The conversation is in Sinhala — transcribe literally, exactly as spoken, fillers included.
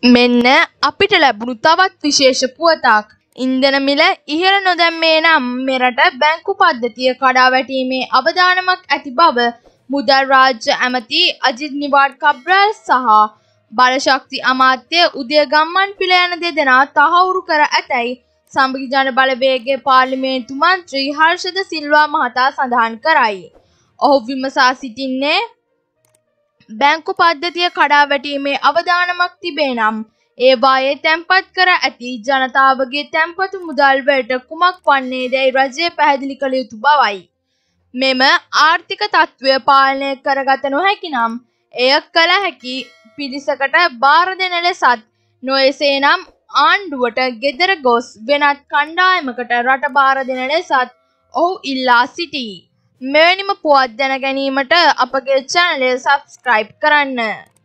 මෙන්න අපිට ලැබුණු තවත් විශේෂ පුවතක්. ඉන්ධන මිල ඉහළ නොදැම්මේ නම් මෙරට බැංකු පද්ධතිය කඩා වැටීමේ අවදානමක් ඇති බව මුදල් රාජ්‍ය ඇමති අජිත් නිවාඩ් කබ්‍රාල් සහ බලශක්ති අමාත්‍ය උදය ගම්මන්පිල යන දෙදෙනා තහවුරු කර ඇතැයි සමගි ජන බලවේගයේ පාර්ලිමේන්තු මන්ත්‍රී හර්ෂද සිල්වා මහතා සඳහන් කරයි. ඔහු විමසා සිටින්නේ බැංකු පද්ධතිය කඩා වැටීමේ අවදානමක් තිබේ නම් ඒවායේ තැන්පත් කර ඇති ජනතාවගේ තැන්පතු මුදල් වලට කුමක් වන්නේදැයි රජය පැහැදිලි කළ යුතු බවයි. මෙම ආර්ථික තත්ත්වය පාලනය කරගත නොහැකි නම් එය කළ හැකි පිරිසකට භාර දෙන ලෙසත් නොඑසේනම් ආණ්ඩුවට ගෙදර ගොස් වෙනත් කණ්ඩායමකට රට භාර දෙන ලෙසත් ඔහු ඉල්ලා සිටී. මෙවැනිම පුවත් දැන ගැනීමට අපගේ චැනලය සබ්ස්ක්‍රයිබ් කරන්න.